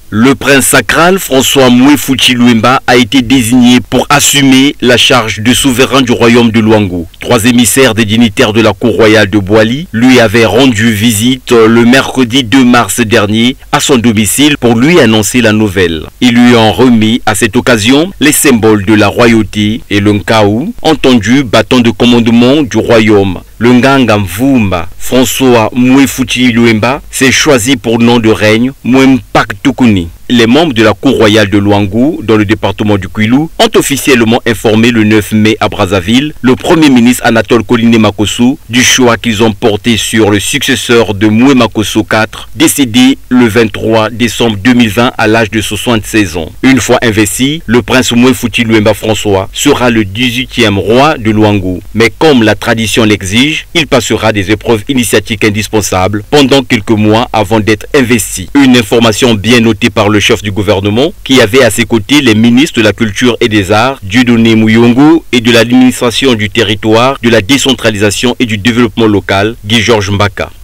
Le prince sacral François Mouefouti Luemba a été désigné pour assumer la charge de souverain du royaume de Luango. 3 émissaires des dignitaires de la cour royale de Boali lui avaient rendu visite le mercredi 2 mars dernier à son domicile pour lui annoncer la nouvelle. Ils lui ont remis à cette occasion les symboles de la royauté et le Nkaou, entendu bâton de commandement du royaume. Le Nganga Mvumba François Mouefouti Luemba s'est choisi pour nom de règne Mwempak Tukuni. Les membres de la cour royale de Luango, dans le département du Kwilu, ont officiellement informé le 9 mai à Brazzaville le Premier ministre Anatole Koliné Makosso du choix qu'ils ont porté sur le successeur de Moué Makosso IV, décédé le 23 décembre 2020 à l'âge de 76 ans. Une fois investi, le prince Mouefouti Luemba François sera le 18e roi de Luango. Mais comme la tradition l'exige, il passera des épreuves initiatiques indispensables pendant quelques mois avant d'être investi. Une information bien notée par le chef du gouvernement, qui avait à ses côtés les ministres de la culture et des arts, Dieudonné Mouyongo, et de l'administration du territoire, de la décentralisation et du développement local, Guy Georges Mbaka.